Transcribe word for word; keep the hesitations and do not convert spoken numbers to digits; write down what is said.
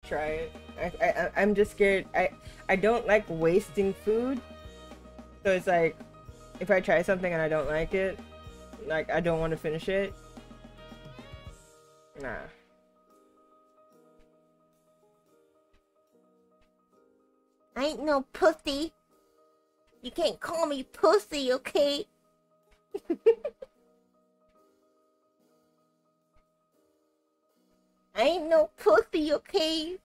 try it. I, I I'm just scared. I I don't like wasting food, so it's like if I try something and I don't like it, like I don't want to finish it. Nah. I ain't no pussy. You can't call me pussy, okay? I ain't no pussy, okay?